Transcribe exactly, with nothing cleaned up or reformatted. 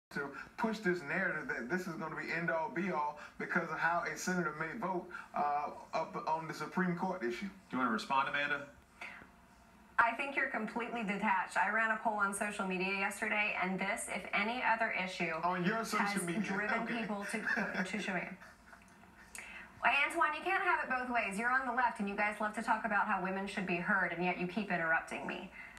to push this narrative that this is going to be end-all be-all because of how a senator may vote uh, up on the Supreme Court issue. Do you want to respond, Amanda? I think you're completely detached. I ran a poll on social media yesterday, and this, if any other issue, on your social has media. driven okay. people to to show me. Well, Antoine, you can't have it both ways. You're on the left, and you guys love to talk about how women should be heard, and yet you keep interrupting me.